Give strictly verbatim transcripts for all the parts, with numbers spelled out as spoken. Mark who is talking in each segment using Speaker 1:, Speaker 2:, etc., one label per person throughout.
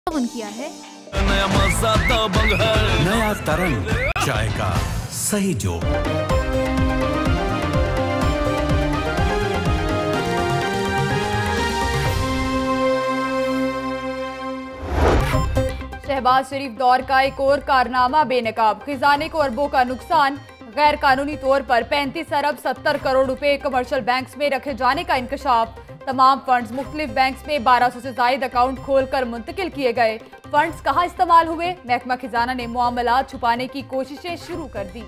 Speaker 1: किया है
Speaker 2: नया मजा दबंग है,
Speaker 3: नया तरंग चाय का सही जोक।
Speaker 1: शहबाज शरीफ दौर का एक और कारनामा बेनकाब, खजाने को अरबों का नुकसान। गैर कानूनी तौर पर पैंतीस अरब सत्तर करोड़ रुपए कमर्शियल बैंक्स में रखे जाने का इंकशाफ। तमाम फंड्स मुख्तलिफ बैंक्स में बारह सौ से जायद अकाउंट खोलकर मुंतकिल किए गए। फंड्स कहां इस्तेमाल हुए, महकमा खजाना ने मामलात छुपाने की कोशिशें शुरू कर दी।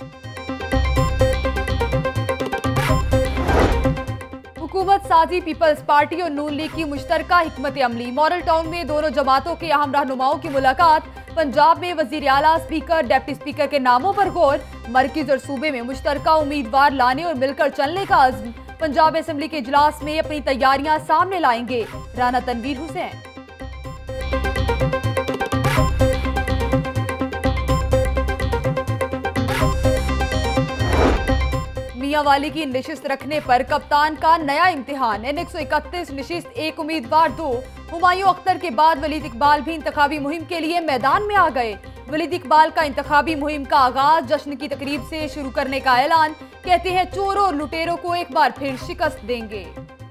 Speaker 1: हुकूमत साजी पीपल्स पार्टी और नून लीग की मुश्तरका हिकमत अमली। मॉडल टाउन में दोनों जमातों के अहम रहनुमाओं की मुलाकात। पंजाब में वजीर आला, स्पीकर, डिप्टी स्पीकर के नामों पर गौर। मरकज और सूबे में मुश्तरका उम्मीदवार लाने और मिलकर चलने का अज़्म। पंजाब असेंबली के इजलास में अपनी तैयारियां सामने लाएंगे राना तनवीर हुसैन। मियांवाली की नशिस्त रखने पर कप्तान का नया इम्तिहान। एन एक सौ इकतीस नशिस्त एक उम्मीदवार दो। हुमायूं अख्तर के बाद वलीद इकबाल भी इंतखाबी मुहिम के लिए मैदान में आ गए। वलीद इकबाल का इंतखाबी मुहिम का आगाज जश्न की तकरीब से शुरू करने का ऐलान। कहते हैं चोरों और लुटेरों को एक बार फिर शिकस्त देंगे।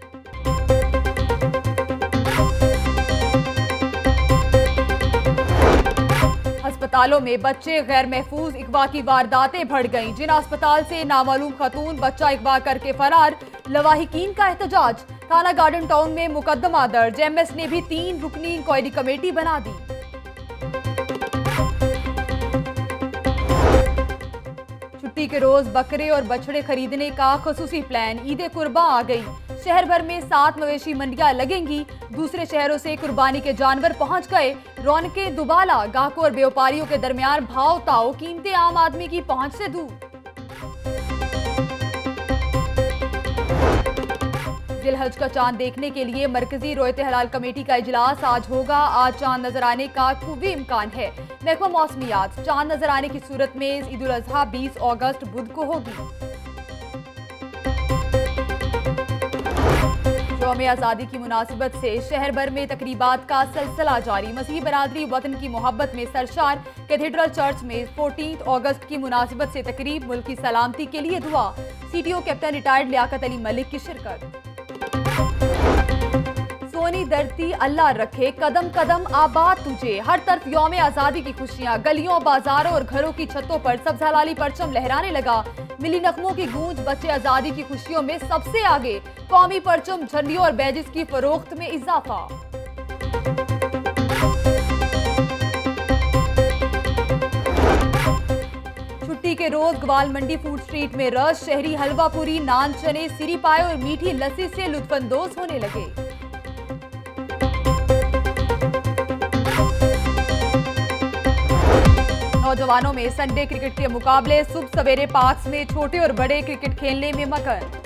Speaker 1: अस्पतालों में बच्चे गैर महफूज अगवा की वारदातें बढ़ गईं। जिन अस्पताल से नामालूम खतून बच्चा अगवा करके फरार, लवाहिकीन का एहतजाज। थाना गार्डन टाउन में मुकदमा दर्ज। एम एस ने भी तीन रुकनी इंक्वायरी कमेटी बना दी। छुट्टी के रोज बकरे और बछड़े खरीदने का खसूसी प्लान। ईद कुर्बा आ गई। शहर भर में सात मवेशी मंडियां लगेंगी। दूसरे शहरों से कुर्बानी के जानवर पहुंच गए। रौनकें दुबाला, गाहकों और व्यापारियों के दरमियान भाव ताव, कीमतें आम आदमी की पहुंच से दूर। जिलहज का चांद देखने के लिए मरकजी रोयत हलाल कमेटी का इजलास आज होगा। आज चांद नजर आने का खूबी इम्कान है। महकमा मौसमियात, चांद नजर आने की सूरत में ईद उल अजहा बीस अगस्त बुध को होगी। यौम आज़ादी की मुनासिबत से शहर भर में तकरीबात का सिलसिला जारी। मसीही बरादरी वतन की मोहब्बत में सरशार। कैथेड्रल चर्च में चौदह अगस्त की मुनासिबत से तकरीब। मुल्क की सलामती के लिए दुआ। C T O captain retired Liaquat Ali Malik की शिरकत। सोनी धरती अल्लाह रखे, कदम कदम आबाद तुझे। हर तरफ यौम आज़ादी की खुशियां। गलियों, बाजारों और घरों की छतों पर सब्ज हलाली परचम लहराने लगा। मिली नगमों की गूंज, बच्चे आज़ादी की खुशियों में सबसे आगे। कौमी परचम, झंडियों और बैजेस की फरोख्त में इजाफा। छुट्टी के रोज ग्वाल मंडी फूड स्ट्रीट में रश। शहरी हलवा पूरी, नान, चने, सिरी पाए और मीठी लस्सी से लुत्फानंदोज होने लगे। नौजवानों में संडे क्रिकेट के मुकाबले। सुबह सवेरे पार्क्स में छोटे और बड़े क्रिकेट खेलने में मगन।